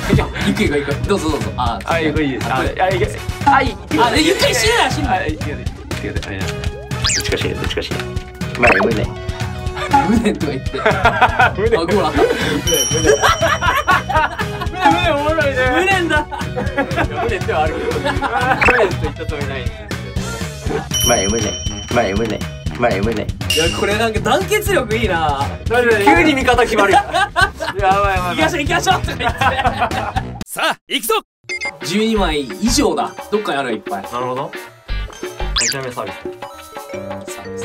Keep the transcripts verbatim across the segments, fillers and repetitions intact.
行く行く行く。どうぞどうぞ。ああ、いいいいです。あ、あ、いい。あ、いい。 あ、で、ゆっくり死ぬな、死ぬな。 あ、いい。どっちか死ね、どっちか死ね。まあ、無ね。 無念とか言って。 無あ、ごら。 無念おもろいね。 無念だ。 無念ではあるけど。無念と言った通りないんですよ。まあ、無念。まあ、無念。まあ、無念。 いや、これなんか団結力いいな。 急に味方決まるよ。やばいやばい。 行きましょう行きましょうとか言って。 さあ、行くぞ。 じゅうにまい以上だ。どっかにあるいっぱい。 なるほど。ちなみにサービス。 サービス。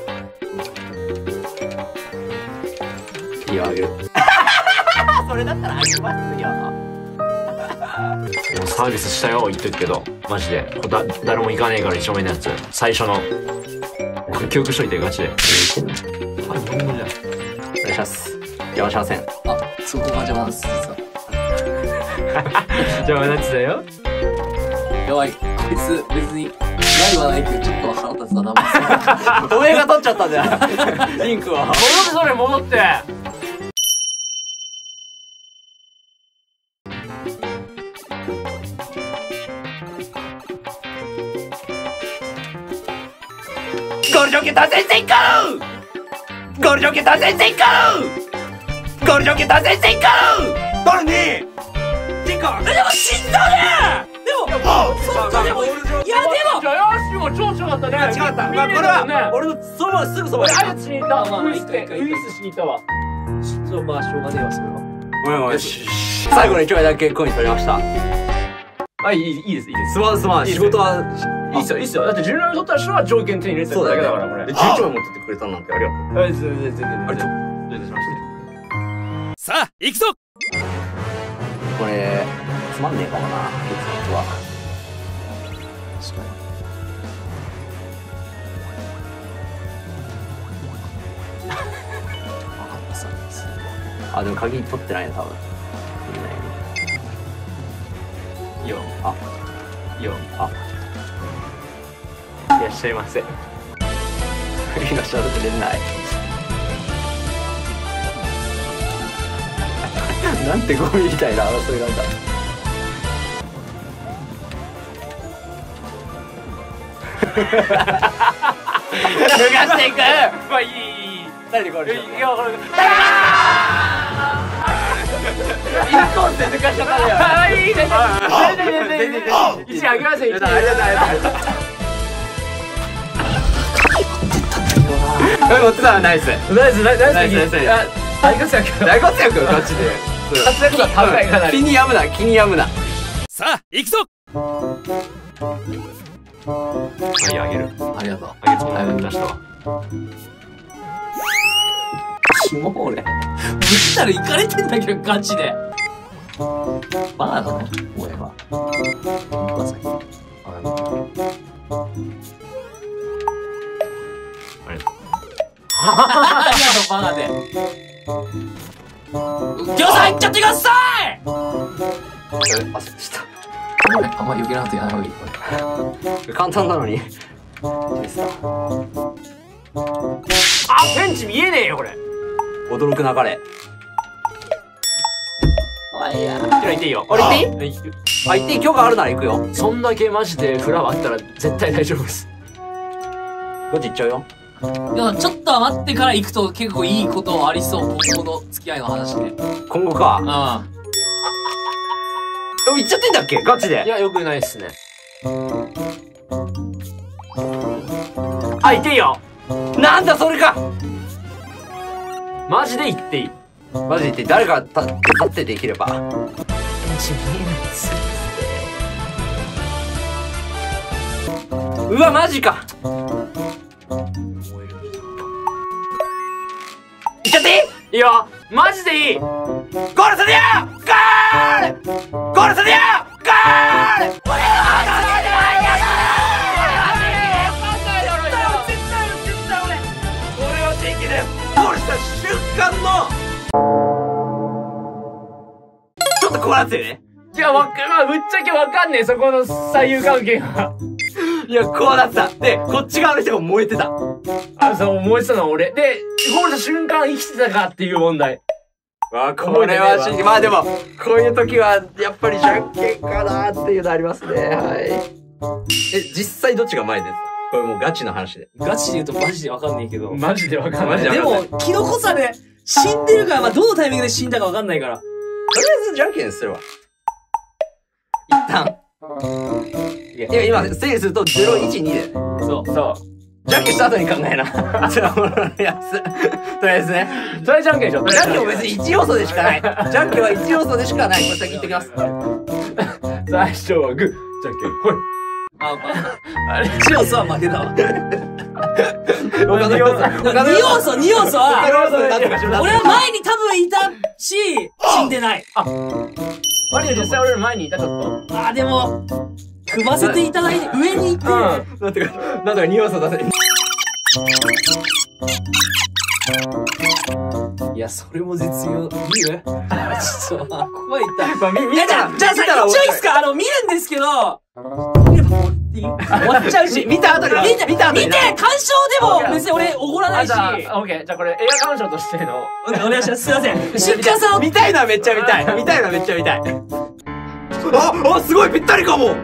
いや、あげる。それだったらあげますよ。もうサービスしたよ言っとくけど、マジでだ誰も行かねえから一丁目のやつ最初の記憶しといてガチで。はい、日本語じゃん。お願いします。いらっしゃいません。 あ、そこが邪魔です実は。 邪魔なやつだよ。 やばい、こいつ別にないはないけどちょっと腹立つな。 お前が取っちゃったんだよ。リンクは。戻ってそれ戻って。ゴール条件達成成功！ゴール条件達成成功！ゴール条件達成成功！誰に？リンコ！でも死んだね！でも、そっかでも、いやでも！じゃあ、よしも超強かったね。違った。まあ、これは、俺のそば、すぐそばに。あいつにいた。ウイスして、ウイスしに行ったわ。 ちょっとまあ、しょうがねえわ、それは。 ごめんごめん。最後のいちまいだけコイン取りました。あ、いい、いいです、いいです。すまんすまん。仕事は、いいっすよ、いいっすよ。だってじゅうなな取った人は条件手に入れてただけだから、これ。じゅういちまい持ってってくれたなんてありがとう。はい、全然、全然。ありがとう。どういたしまして。さあ、行くぞ！これ、つまんねえかもな、月末は。 確かに。分かったさ。 あ、でも鍵取ってないね、多分。いいよ。あ。いいよ。あ。いらっしゃいませ。いらっしゃると出ない。なんてゴミみたいな争いなんだ。脱がしていく。まあいいいい。誰でこれ。いやこれ。一個って抜かしちゃったよ。ああいいね。全然全然全然。一あげますよ。ありがとうありがとうありがとう。持ってたナイス。ナイスナイスナイスナイス。大活躍大活躍ガチで。活躍が高いかなり。気に病むな気に病むな。さあ行くぞ。はいあげる。 ありがとう。 あげつもない出したわ。 キモ俺。ぶったらいかれてんだけどガチで。バーだね。思えば。まさに。 ありがとう。 ありがとうバーで。 ギョさんいっちゃってください。 あ、したあんまり余計なことやらない方がいい。 簡単なのに。 あ、ペンチ見えねえよこれ。 驚くなかれ。 あ、いや。じゃあ行っていいよ。 あれ行っていい？あ、行っていい。許可あるなら行くよ。 そんだけマジでフラワーあったら絶対大丈夫です。 こっち行っちゃうよ。 でもちょっと待ってから行くと結構いいことありそう。今後の付き合いの話で。 今後か。 うん。 行っちゃってんだっけ？ガチで。 いや、よくないっすね。あ、行っていいよ。 なんだそれか。 マジで行っていい。 マジで言って誰か立ってできれば。 ペンチ見えないっす。 うわマジか。いっちゃっていい？ いいよ。マジでいい。 ゴールするよ。ゴール。ゴールするよ。ゴール。俺はできる。ゴールした瞬間のちょっとこうなってるね。 いや、わか、まあ、ぶっちゃけわかんねえ、そこの左右関係が。 いや、こうなってた。で、こっち側の人が燃えてた。 あ、そう、燃えてたのは俺。で、ゴールした瞬間生きてたかっていう問題。 わあ、これはし、まあでも、こういう時は、やっぱりじゃんけんかなっていうのありますね。はい。え、実際どっちが前ですか？これもうガチの話で。 ガチで言うとマジでわかんないけど。 マジでわかんない。 でも、キノコさで死んでるから、まあ、どのタイミングで死んだかわかんないから。 とりあえずじゃんけんするわ。一旦。いや、今、整理するとゼロいちにで。 そう。そう。 じゃんけんした後に考えな。じゃあ、俺のやつ。とりあえずね。 それじゃんけんでしょ。 じゃんけんも別にいち要素でしかない。じゃんけんはいち要素でしかない。これ先言ってきます。 最初はグー、じゃんけん、ほい。 あ、まあ、あれ、一要素は負けだわ。 他の要素。他の二要素、二要素他の要素では、 なんとかしろ。 俺は前に多分いたし、死んでない。 マリオ実際俺の前にいた、ちょっと。 あ、でも、組ませていただいて、上に行って、 なんとか、なんとかに要素出せ。 いや、それも絶妙。見る？あ、ちょっと、あ、怖いった。 まあ、み、見いや、じゃあ、じゃあさ、一応いいっすか？あの、見るんですけど、見れば終わっちゃうし。 見た後に、 見て、見た後に。見て、鑑賞でも別に俺、おごらないし。 じゃあ、オッケー。じゃあこれ、映画鑑賞としての。 お願いします。すいません。出荷さんを。 見たいのはめっちゃ見たい。見たいのはめっちゃ見たい。あ、あ、すごいぴったりかも。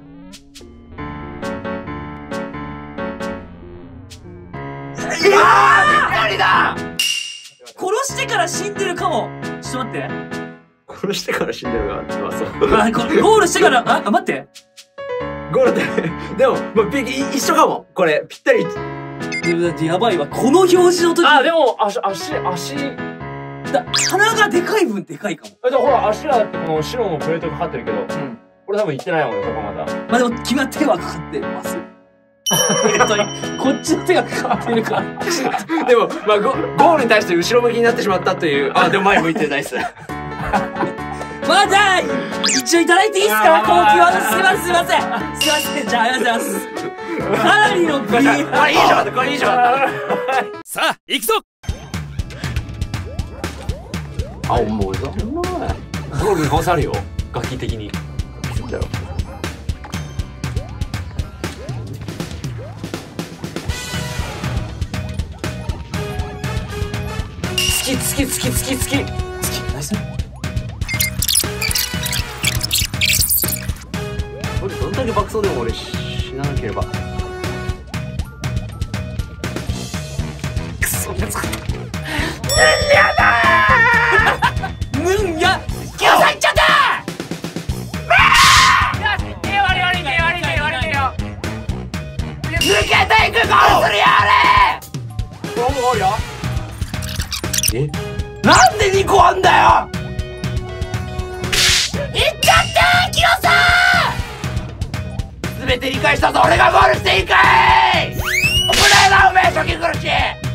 いやー、ぴったりだ。 殺してから死んでるかも。ちょっと待って。 殺してから死んでるが、まあそう。 あ、これゴールしてから、あ、あ待って。 ゴールって、でも、まあ、ピ一緒かも。これ、ぴったり。 でもだってやばいわ。この表示の時。 あ、でも、足、足、足。 だ、鼻がでかい分でかいかも。 え、でもほら、足がだってこの白のプレートかかってるけど。うん。俺多分行ってないもんね、そこまだ。 まあでも、君は手はかかってますよ。本当に。こっちの手がかかってるから。 でも、まあゴ、ゴールに対して後ろ向きになってしまったという。あ、でも前向いてないっす。 まあじゃあ、一応いただいていいっすか？後期は。すいません、すいません。すいません、じゃあ、ありがとうございます。かなりのグリーン。 これいいじゃん、これいいじゃん。 さあ行くぞ。 あ、もう、そんな。ゴールに可能性あるよ。楽器的に。だろ。 好き、好き、好き、好き、好き。 好き、ナイス。 俺、どんだけ爆走でも俺死ななければ。くそ、やつか。やだー。 ぬんや。 ギョさんいっちゃった抜けていくゴールするよあれ。 もうあるよ。 え、なんでにこあんだよ。いっちゃったキヨさん。全て理解したぞ。俺がゴールしていいかい。危ないなおめえ初期苦しい。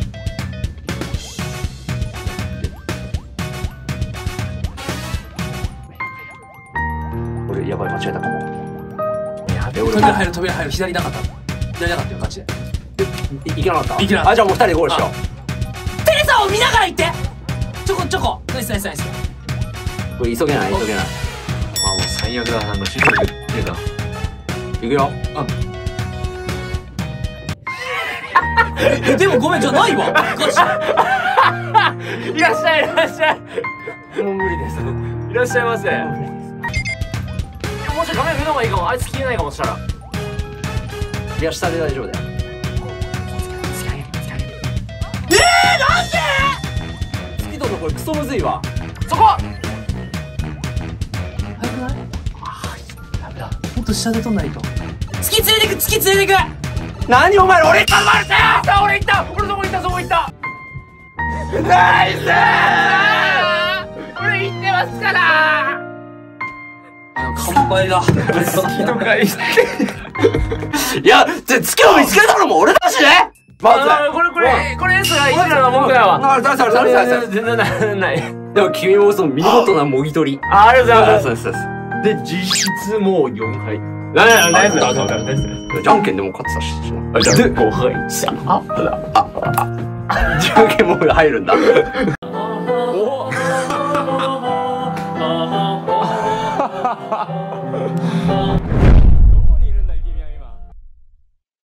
俺やばい間違えたかも。やべえ俺扉入る扉入る左なかった左なかったよガチで。 い, いけなかった。 いけなかった。 あ、じゃあもう二人でゴールしよう。 テレサを見ながら行って。 ちょこちょこ。ナイスナイスナイス。 これ急げない急げない。 あ、もう最悪だ。なんかシュート言ってた。 いくよ。 え、でもごめん、じゃないわ。ガチ。 いらっしゃい、いらっしゃい。 もう無理です。 いらっしゃいませ。もし画面見た方がいいかも。あいつ消えないかもしたら。 いや、下で大丈夫だよ。スピードのこれクソむずいわ。 そこ。 早くない？ダメだ。もっと下で取んないと。月連れてく、月連れてく。 何お前俺頼まれたよ。 さあ、俺行った。俺そこ行った、そこ行った。ナイスー。俺行ってますから。 乾杯だ。 好きとか言って。 いや、じゃ月を見つけたのも俺だしね。まずあー、これこれこれ S がいくらの文句やわ。 あ、そうそうそうそうそう。 全然ないない。 でも君もその見事なもぎ取り。 あ、ありがとうございます。 そうそうそう。 で、実質もうよんはい。ナイスナイスナイスナイス。 じゃんけんでも勝ってたし。 あ、じゃあごはい。あ、あ、あ、 じゃんけんも入るんだ。 お。